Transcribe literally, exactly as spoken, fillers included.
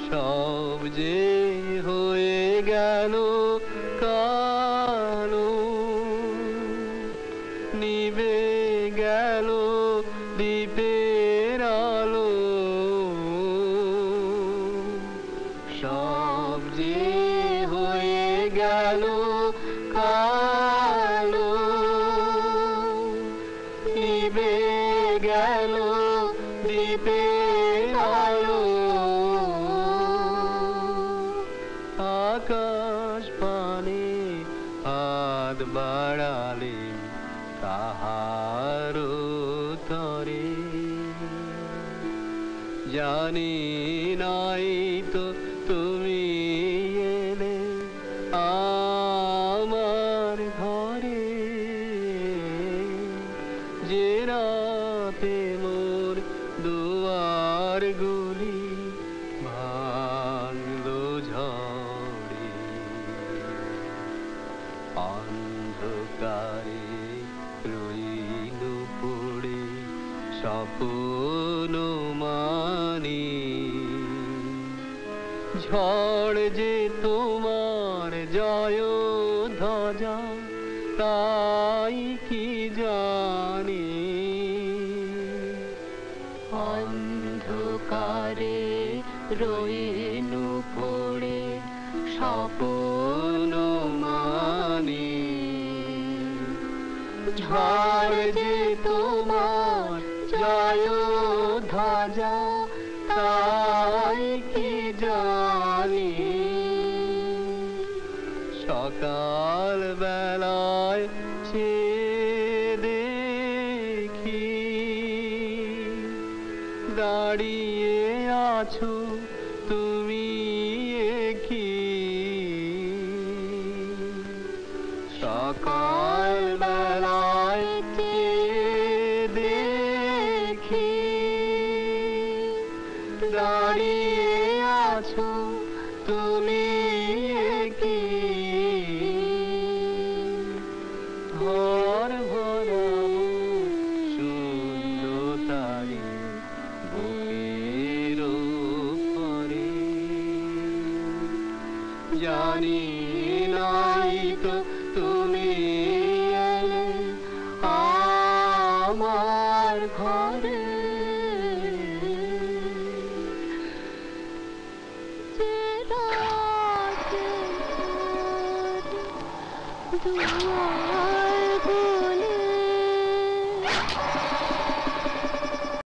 সব যে হয়ে গেল কালো, নিভে গেল দীপের আলো, সব যে হয়ে গেল কালো, নিভে গেল দীপের আলো। আকাশ পানে হাত বাড়ালে কাহার তরে, জানি নাই তো তুমি এলে আমার ঘরে, যে রাতে মোর দুয়ার গুলি ভাঙলো ঝড়ে, অন্ধকারে রইল পড়ে স্বপ্ন মানি, ঝড় যে তোমার জয় ধ্বজা তাই কি জানি, অন্ধকারে রইল পড়ে স্বপ্ন মানি, ঝড় যে তোমার জয় ধ্বজা তাই কি জানি, সকাল বেলায় সে দেখি দাঁড়িয়ে আছো তুমি কি, সকাল বেলায় সে দেখি দাঁড়িয়ে আছো তুমি কি, ঘর ভরা শূন্যতারে বুকের উপরে, জানি নাই তো তুমি এলে আমার ঘরে, দুয়ার